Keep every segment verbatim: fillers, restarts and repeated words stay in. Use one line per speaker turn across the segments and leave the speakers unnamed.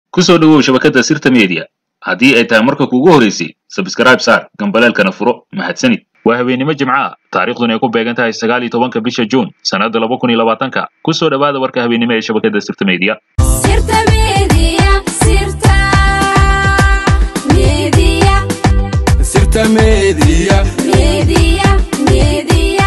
ku soo dhawow shabakada Sirta Media haddii ay tahay marka kuugu horeysay subscribe saar gambalaalkana furo mahadsanid waa habeenimo jimcaha taariikhduna ay ku beegan tahay sagaal iyo tobanka bisha June sanada laba kun iyo labaatanka ku soo dhawaada warka habeenimo ee shabakada Sirta Media
Sirta Media Sirta Media
Sirta Media
Media Media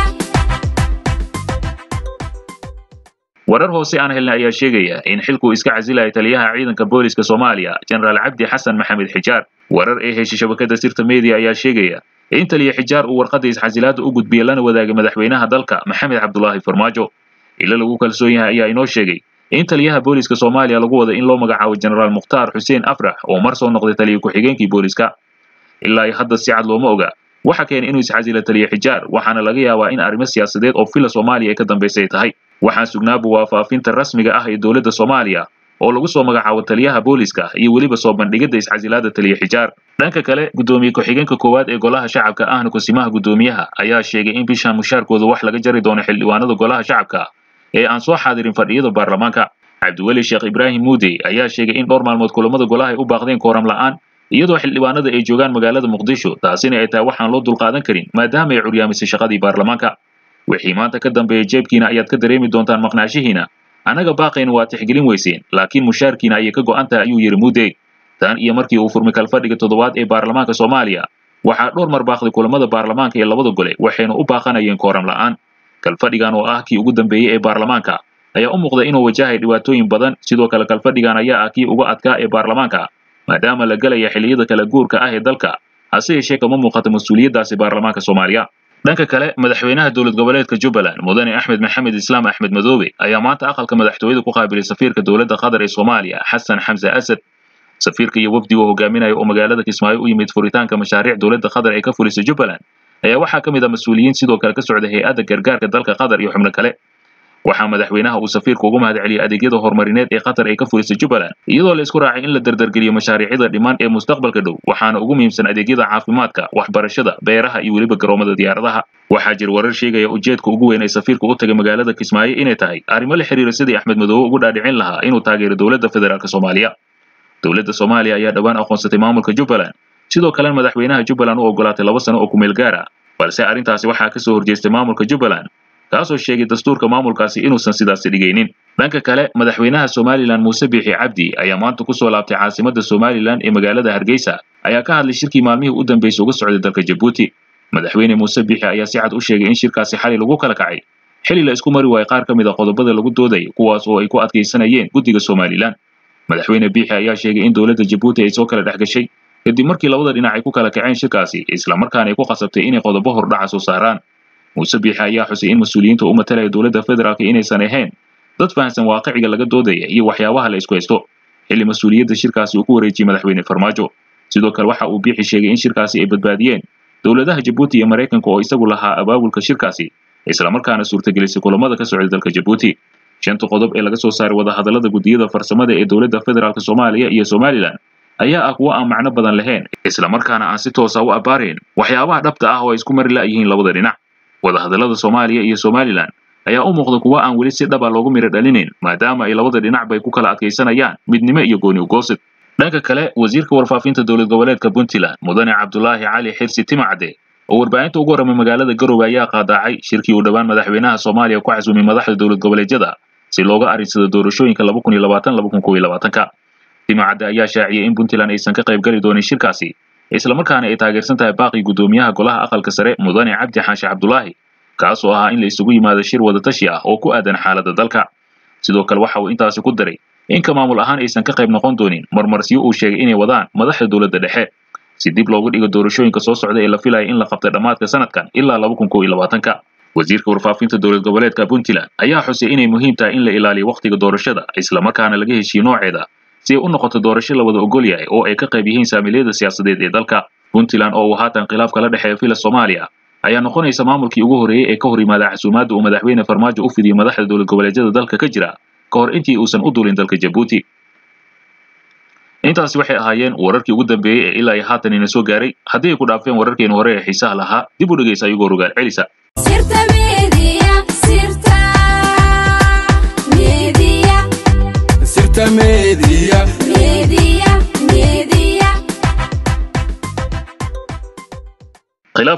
warar hoose aan helnay ayaa sheegaya in xilku iska casilay taliyaha ciidanka booliska Soomaaliya General Cabdi Xasan Maxamed Xijaar warar ay heshay shabakada Sirta Media ayaa sheegaya in taliyaha Xijaar uu warqadiis casilaad u gudbiyay lana wadaagay madaxweynaha dalka Maxamed Cabdullaahi Farmaajo ila lagu kalsoon yahay ayaa inoo sheegay in taliyaha booliska Soomaaliya lagu wada in loo magacaabo General Mukhtaar Xuseen Afrax oo mar soo noqday taliye ku-xigeenkii booliska ilaa ay hadda si cad looma oga waxa keenay inuu is casilo taliyaha Xijaar waxaana laga yaabaa in arrimo siyaasadeed oo fila Soomaaliya ay ka dambeysay tahay waxaan sugnaabu waafafinta rasmiga ah ee dawladda Soomaaliya oo lagu soo magacaabo taliyaha booliska iyo waliba soo bandhigida iscasilaada taliyaha Xijaar dhanka kale gudoomiye ku-xigeenka koowaad ee golaha shacabka ahna kusimaha gudoomiyaha ayaa sheegay in bisha mushaarkooda wax laga jari doono xildhibaanada golaha shacabka ee aan soo xaadirin fadhiyada baarlamaanka Cabdiweli Sheekh Ibraahim Muudi ayaa sheegay in dhowr maalmood kulamada golaha ay u baaqdeen kooram la'aan iyadoo xildhibaanada ay joogaan magaalada Muqdisho taasina ay tahay waxaan loo dulqaadan karin maadaama ay curyaamisay shaqadii baarlamaanka wixii maanta ka dambeeyay jeebkiina ayaad ka dareemi doontaan maqnaashihiina anaga baaqayna waa tixgelin weyseen laakiin mushaarkiina ayay ka go'an tahay ayuu yiri Muudi tan iyo markii uu furmay kalfadhiga toddobaad ee baarlamaanka Soomaaliya waxaa dhowr mar baaqday kulamada baarlamaanka ee labada gole waxayna u baaqanayeen kooram la'aan kalfadhigan oo ah kii ugu dambeeyay ee baarlamaanka ayaa u muuqday inuu wajahay dhibaatooyin badan sidoo kale kalfadhigan ayaa ah kii ugu adkaa ee baarlamaanka maadaama la galaya xilliyada kala guurka ah ee dalka hase yeeshee kama muuqato mas'uuliyadaasi baarlamaanka Soomaaliya dhanka kale madaxweynaha dawlad goboleedka Jubbaland Mudane Axmed Maxamed Islaam Axmed Madoobe ayaa maanta aqalka madaxtooyada ku qaabilay safiirka dawladda Qatar ee Soomaaliya Xasan Xamza Asad safiirka iyo wafdiga hogaaminaya oo magaalada Kismaayo u yimid furitaanka mashaariic dawladda Qatar ay ka fulisay Jubbaland ayaa waxaa kamid ah mas'uuliyiin sidoo kale ka socda hay'adda gargaarka dalka Qatar iyo xubno kale waxaa madaxweynaha uu safiirku ugu mahadceliyay adeegyada horumarineed ee Qatar ay ka fulisay Jubbaland iyadoo la isku raacay in la dardargeliyo mashaariicda dhimaan ee mustaqbalka dhow waxaana ugu muhiimsan adeegyada caafimaadka waxbarashada beeraha iyo waliba garoomada diyaaradaha waxaa jir warar sheegaya ujeedka ugu weyn ee safiirku u tagay magaalada Kismaayo inay tahay arrimo la xiriira sidii Axmed Madoobe ugu dhaadhicin lahaa inuu taageero dawladda federaalka Soomaaliya dawladda Soomaaliya ayaa dhawaan aqoonsatay maamulka Jubbaland sidoo kale madaxweynaha Jubbaland uu ogolaatay laba sano oo ku meel gaar ah balse arrintaasi waxaa ka soo horjeestay maamulka Jubbaland kaasoo sheegay dastuurka maamulkaasi inuusan sidaas dhigaynin dhanka kale madaxweynaha Somaliland Muuse Biixi Cabdi ayaa maanta ku soo laabtay caasimadda Somaliland ee magaalada Hargeysa ayaa ka hadlay shirkii maalmihii u dambeysay uga socday dalka Djibouti madaxweyne Muuse Biixi ayaa si cad u sheegay in shirkaasi xalay lagu kala kacay xilli la isku mari waayay qaar kamid ah qodobada lagu dooday kuwaas oo ay ku adkeysanayeen guddiga Somaliland madaxweyne Biixi ayaa sheegay in dawladda Djibouti ay soo kala dhaxgashay kadib markii labada dhinac ay ku kala kaceen shirkaasi isla markaana ay ku qasabtay inay qodobo hordhac soo saaraan Muuse Biixi ayaa xusay in mas'uuliyiinta u matalaya dawladda federaalka inaysan ahayn dad fahansan waaqiciga laga doodaya iyo waxyaabaha la isku haysto xilli mas'uuliyadda shirkaasi uu ku wareejiyay madaxweyne Farmaajo sidoo kale waxa uu Biixi sheegay in shirkaasi ay badbaadiyeen dawladaha Djibouti iyo Mareykanka oo isagu lahaa abaabulka shirkaasi isla markaana suurtagelisay kulamada ka socday dalka Djibouti shanta qodob ee laga soo saaray wada hadallada gudiyada farsamada ee dawladda federaalka Soomaaliya iyo Somaliland ayaa ah kuwa aan macno badan lahayn isla markaana aan si toos ah u abaareen waxyaabaha dhabta ah oo ay isku mari la'yihiin labada dhinac wada hadallada Soomaaliya iyo Somaliland ayaa u muuqda kuwa aan weli si dhab ah loogu miro dhalinin maadaama ay labada dhinac bay ku kala adkeysanayaan midnimo iyo gooni u goosid dhanka kale wasiirka warfaafinta dawlad goboleedka Puntland Mudane Cabdullaahi Cali Xirsi Timacade oo warbaahinta ugu horeeyay magaalada Garowe ayaa qaadacay shirkii uu dhawaan madaxweynaha Soomaaliya ku casuumay madaxda dawlad goboleedyada si looga arinsado doorashooyinka laba kun iyo labaatan laba kun iyo kow iyo labaatan Timacade ayaa shaaciyay in Puntland aysan ka qayb gali doonin shirkaasi isla markaana ay taageersan tahay baaqi gudoomiyaha golaha aqalka sare Mudane Cabdi Xaashi Cabdullaahi kaas oo ahaa in la isugu yimaado shir wada tashi ah oo ku aadan xaaladda dalka sidoo kale waxa uu intaasi ku daray in ka maamul ahaan aysan ka qayb noqon doonin marmarsiyo uu sheegay inay wadaan madaxda dawladda dhexe si dib loogu dhigo doorashooyinka soo socda ee la filayo in la qabto dhamaadka sanadkan ilaa laba kun iyo kow iyo labaatan wasiirka warfaafinta dawlad goboleedka Puntland ayaa xusay inay muhiim tahay in la ilaaliyo waqtiga doorashada isla markaana laga heshiiyo nooceeda si ay u noqoto doorasho la wada ogol yahay oo ay ka qayb yihiin saamiliyada siyaasadeed ee dalka Puntland oo uu haatan khilaaf kala dhaxeeyo fila Soomaaliya ayaa noqonaysa maamulkii ugu horeeyay ee ka hor yimaada casuumaadda uu madaxweyne Farmaajo u fidiyay madaxda dawlad goboleedyada dalka ka jira ka hor intii uusan u duulin dalka Djibouti intaasi waxay ahaayeen wararkii ugu dambeeyay ee ilaa haatan ina soo gaaray haddii ay ku dhaafeen wararkeena hore ee xiisaha lahaa dib u dhageysa ayagoo rogaal celisa
Sirta Media Sirta Media
Sirta Media
Media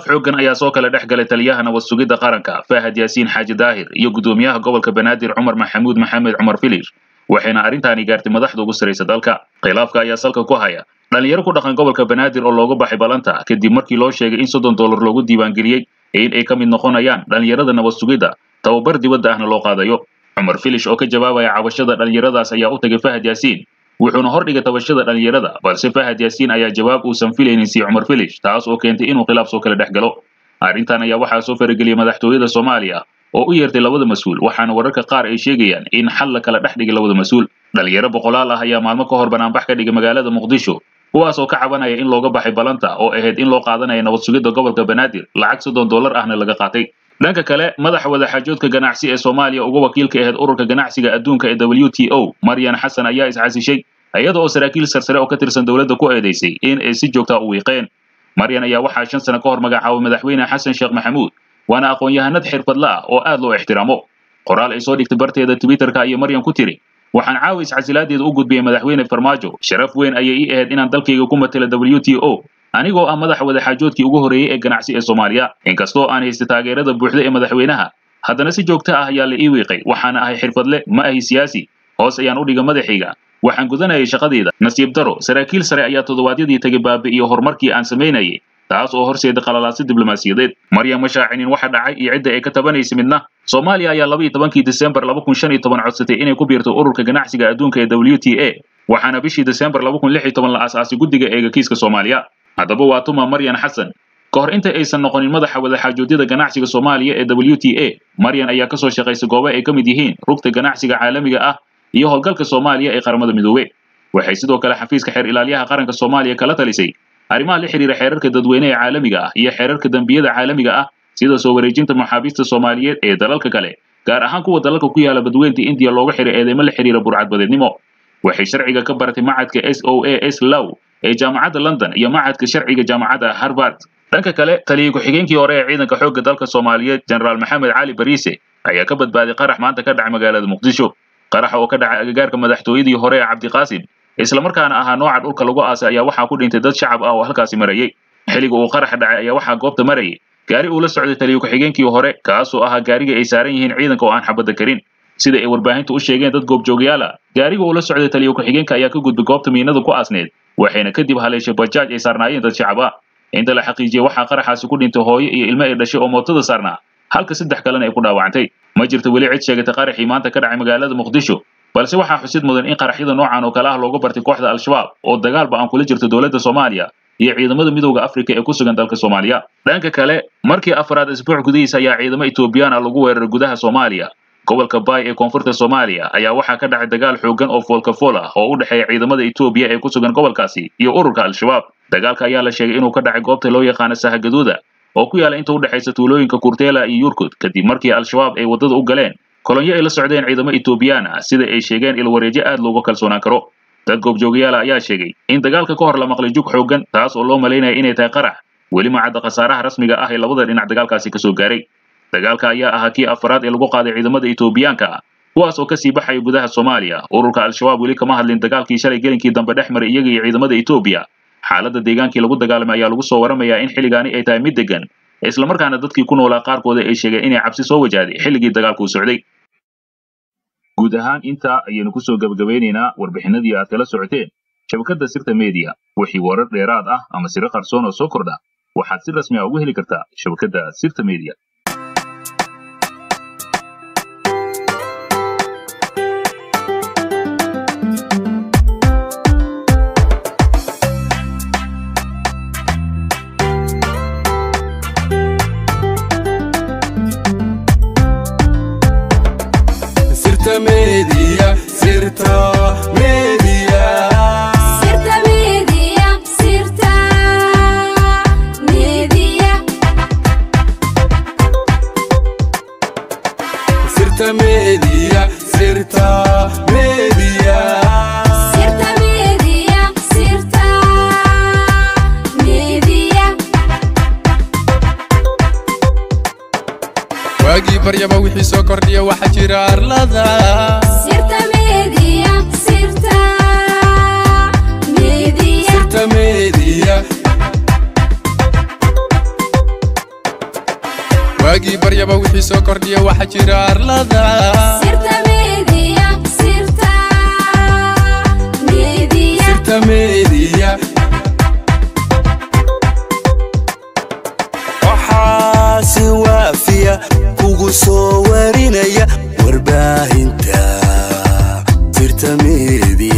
khilaaf xooggan ayaa soo kala dhex galay taliyaha nabad sugidda qaranka Fahad Yaasiin Xaaji Daahir iyo gudoomiyaha gobolka Banaadir Cumar Maxamuud Maxamed Cumar Filish waxayna arrintaani gaartay madaxda ugu sareysa dalka. khilaafka ayaa salka ku haya dhalinyaro ku dhaqan gobolka Banaadir oo looga baxay balanta kadib markii loo sheegay in soddon dollar loogu diiwaangeliyay in ay ka mid noqonayaan dhalinyarada nabad sugidda tababar dibadda ahna loo qaadayo. Cumar Filish oo ka jawaabaya cabashada dhalinyaradaas ayaa u tagay Fahad Yaasiin wuxuuna hordhigay tabashada dhalinyarada balse Fahad Yaasiin ayaa jawaab uusan filaynin si Cumar Filish taas oo keentay inuu khilaaf soo kala dhex galo. arrintan ayaa waxaa soo farageliyay madaxtooyada Soomaaliya oo u yeertay labada mas'uul waxaana wararka qaar ay sheegayaan in xal la kala dhex dhigay labada mas'uul. dhalinyaro boqolaal ah ayaa maalmo ka hor banaanbax ka dhigay magaalada Muqdisho kuwaas oo ka cabanaya in looga baxay balanta oo ahayd in loo qaadanayo nabad sugidda gobolka Banaadir lacag soddon dollar ahna laga qaatay. dhanka kale madaxa wadaxaajoodka ganacsi ee Soomaaliya uga wakiilka ahayd ururka ganacsiga adduunka ee W T O Maryan Xasan ayaa iscasishay iyada oo saraakiil sarsare oo ka tirsan dawladda ku eedeysay in ay si joogta u wiiqeen. Maryan ayaa waxaa shan sano ka hor magacaabay madaxweyne Xasan Sheekh Maxamuud waana aqoon-yahanad xirfadle ah oo aad loo ixtiraamo. qoraal ay soo dhigtay barteeda Twitterka iyo Maryan ku tiri waxaan caawis casilaadeeda u gudbiyay madaxweyne Farmaajo sharaf weyn ayay ii ahayd inaan dalkayga ku matalo W T O anigoo ah madaxa wadaxaajoodkii ugu horeeyay ee ganacsi ee Soomaaliya. inkastoo aan haystay taageerada buuxda ee madaxweynaha haddana si joogto ah ayaa la ii wiiqay waxaana ahay xirfadle ma ahi siyaasi hoos ayaan u dhigay madaxayga waxaan gudanayay shaqadayda. nasiib daro saraakiil sare ayaa toddobaadyadii tagay baabi'iyo horumarkii aan samaynayay taas oo horseeda qalalaasi diblomaasiyadeed. Maryan ma shaacinin waxa dhacay iyo cidda ay ka tabanaysay midna. Soomaaliya ayaa laba iyo tobankii December laba kun shan iyo toban codsatay inay ku biirto ururka ganacsiga adduunka ee W T A waxaana bishii December laba kun lix iyo toban la aasaasay guddiga eega kiiska Soomaaliya. haddaba waa tuma Maryan Xasan ka hor inta aysan noqonin madaxa wadaxaajoodida ganacsiga Soomaaliya ee W T A. Maryan ayaa ka soo shaqaysay goobo ay ka mid yihiin rugta ganacsiga caalamiga ah iyo howlgalka Soomaaliya ee qaramada midoobay. waxay sidoo kale xafiiska xeer ilaaliyaha qaranka Soomaaliya kala talisay arrimaha la xiriira xeerarka dadweynaha ee caalamiga ah iyo xeerarka dambiyada caalamiga ah sida soo wareejinta maxaabiista Soomaaliyeed ee dalalka kale gaar ahaan kuwa dalalka ku yaala badweynta India looga xiray eedeymo la xiriira burcadbadeednimo. waxay sharciga ka baratay macadka S O A S Law ee jaamacadda London iyo macadka sharciga jaamacadda Harvard. dhanka kale taliye ku-xigeenkii hore ee ciidanka xoogga dalka Soomaaliyeed General Maxamed Cali Bariise ayaa ka badbaaday qarax maanta ka dhacay magaalada Muqdisho. qaraxa oo ka dhacay agagaarka madaxtooyadii hore ee Cabdi Qaasim isla markaana ahaa nooca dhulka lagu aasay ayaa waxaa ku dhintay dad shacab ah oo halkaasi marayay. xilliga uu qaraxa dhacay ayaa waxaa goobta marayay gaari uu la socday taliye ku-xigeenkii hore kaasoo ahaa gaariga ay saaran yihiin ciidanka oo aan xabadda karin. sida ay warbaahintu u sheegeen dad goobjoogyaal ah gaariga uu la socday taliye ku-xigeenka ayaa ka gudbay goobta miinada ku aasneed waxayna kadib haleeshay bajaaj ay saarnaayeen dad shacab ah. inta la xaqiijiyay waxaa qaraxaasi ku dhintay hooyo iyo ilmo ay dhashay oo mootada saarnaa halka saddex kalena ay ku dhaawacantay. ma jirto weli cid sheegatay qaraxii maanta ka dhacay magaalada Muqdisho balse waxaa xusid mudan in qaraxyada noocan oo kale ah looga bartay kooxda Al-Shabaab oo dagaal ba'an kula jirta dowladda Soomaaliya iyo ciidamada midowga Afrika ee ku sugan dalka Soomaaliya. dhanka kale markii afraad isbuuc gudihiisa ayaa ciidamo Itoobiyaan ah lagu weeraray gudaha Soomaaliya. gobolka Bay ee koonfurta Soomaaliya ayaa waxaa ka dhacay dagaal xooggan oo foolka fool ah oo u dhexeeya ciidamada Itoobiya ee ku sugan gobolkaasi iyo ururka Al-Shabaab. dagaalka ayaa la sheegay inuu ka dhacay goobta loo yaqaan Sahagaduuda oo ku yaala inta u dhaxaysa tuulooyinka Kurteela iyo Yurkud kadib markii Al-Shabaab ay wadada u galeen kolonyo ay la socdeen ciidamo Itoobiyaan ah sida ay sheegeen il wareejo aad looga kalsoonaan karo. dad goobjoogayaal ayaa sheegay in dagaalka ka hor la maqlay jug xooggan taas oo loo maleynaya inay tahay qarax weli ma cadda khasaaraha rasmiga ah ee labada dhinac dagaalkaasi ka soo gaaray. dagaalka ayaa ahaa kii afraad ee lagu qaaday ciidamada Itoobiyaanka ah kuwaas oo ka sii baxaya gudaha Soomaaliya. ururka Al-Shabaab weli kama hadlin dagaalkii shalay gelinkii dambe dhex maray iyaga iyo ciidamada Itoobiya. xaaladda deegaankii lagu dagaalamay ayaa lagu soo waramayaa in xilligaani ay tahay mid degan isla markaana dadkii ku noolaa qaarkooda ay sheegeen inay cabsi soo wajahday xilligii dagaalku socday. guud ahaan intaa ayaynu ku soo gabagabeynaynaa warbixinadii aad kala socoteen shabakadda Sirta Media. wixii warar dheeraad ah ama siro qarsoon oo soo kordha waxaad si rasmi ah ugu heli kartaa shabakadda Sirta Media.
Sirta Media, Sirta Media.
Sirta Media, Sirta Media.
Sirta Media, Sirta Media.
Sirta Media, Sirta Media.
waagii baryaba wixii soo kordhiya waxa jira arlada.
Sirta Media, Sirta Media.
Sirta Media. kordhiyaba wixii soo kordhiya waxa jira arlada
sirta media sirta media
sirta media
waxaasi waafiya kugu soo warinaya warbaahinta sirta media